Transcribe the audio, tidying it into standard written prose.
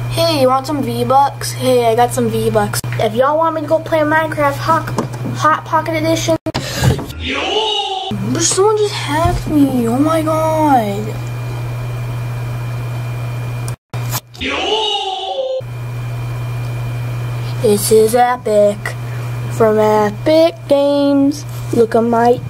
Hey, you want some V-Bucks? Hey, I got some V-Bucks. If y'all want me to go play Minecraft Hot Pocket Edition, but someone just hacked me. Oh my god. This is epic. From Epic Games. Look at my